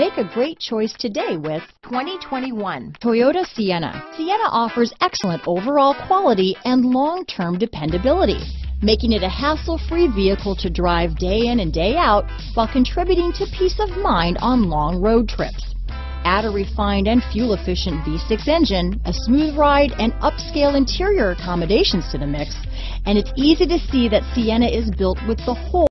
Make a great choice today with 2021 Toyota Sienna. Sienna offers excellent overall quality and long-term dependability, making it a hassle-free vehicle to drive day in and day out while contributing to peace of mind on long road trips. Add a refined and fuel-efficient V6 engine, a smooth ride, and upscale interior accommodations to the mix, and it's easy to see that Sienna is built with the whole